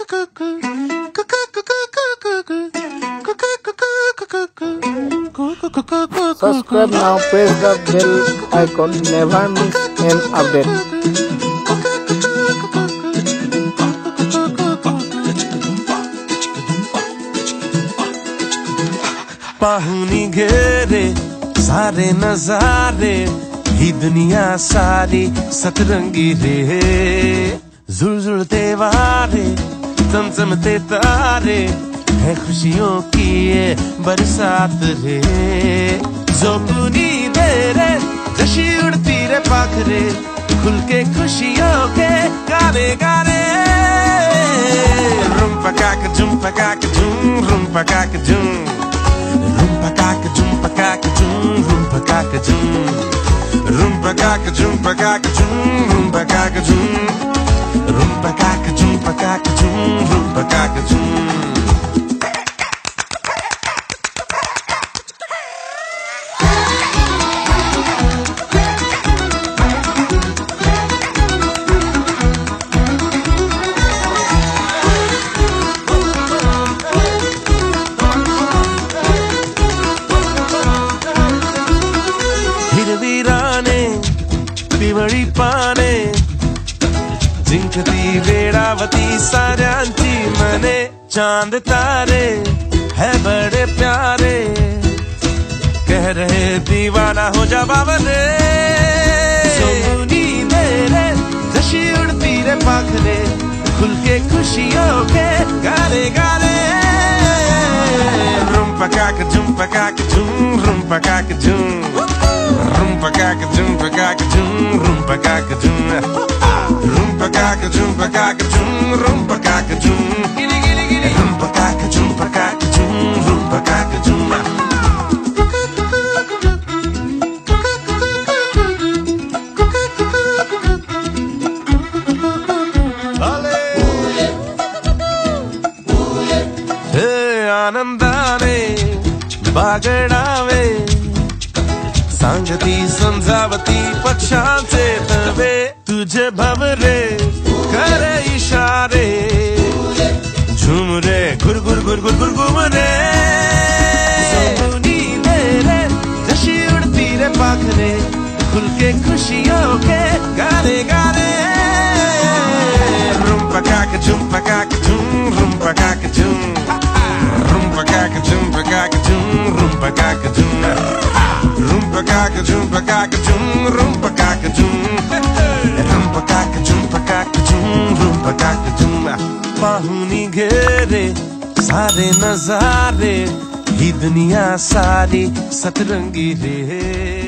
Subscribe now, press the bell icon, never miss an update. पाहुनी घेरे सारे नजारे, ही दुनिया सारी सतरंगी रे। जुलजुलते वारे, चमचमते तारे, है खुशियों की ये बरसात रे। जो बुनी दे रे, जशी उड़ती रे पाखरे, खुल के खुशियों के गाने गाने। रुम पकाक झुम पकाक झुम, रुम पकाक झुम, रुम पकाक झुम पकाक झुम, रुम पकाक झुम, रुम पकाक झुम पकाक झुम, रुम पकाक झुम, रुम पकाक झुम पकाक झुम, रुम पकाक झुम। पिवळी पाने, जिंकती वेळावती साऱ्यांची मने। चांद तारे है बड़े प्यारे, कह रहे दीवाना हो जा बावरे। सोनी दे रे, जशी उड़ती रे पाखरे, खुल के खुशियों के गाने गाने। रुम पकाक झुम पकाक झुम, रुम पकाक झुम, रुम पकाक झुम पकाक झुम, रुम पकाक झुम, रुम पकाक झुम पकाक झुम, रुम पकाक झुम, रुम पकाक झुम पकाक झुम, रुम पकाक झुम। हे आनंदाने बागडावे, सांगती समजावती पक्षांचे तवे। तुझे भवरे करे इशारे, झूम रे गुर गुर गुर गुर गुर घूम रे। सोनी दे रे, जशी उड़ती रे पाखरे, खुल के खुशियों के गाने गाने। रुम पकाक झुम पकाक झुम, रुम पकाक झुम, रुम पकाक झुम पकाक झुम, रुम पकाक झुम, रुम पकाक झुम पकाक झुम, रुम पकाक झुम, रुम पकाक झुम पकाक झुम, रुम पकाक झुम। पाहुनी घेरे सारे नजारे, ही दुनिया सारी सतरंगी रे।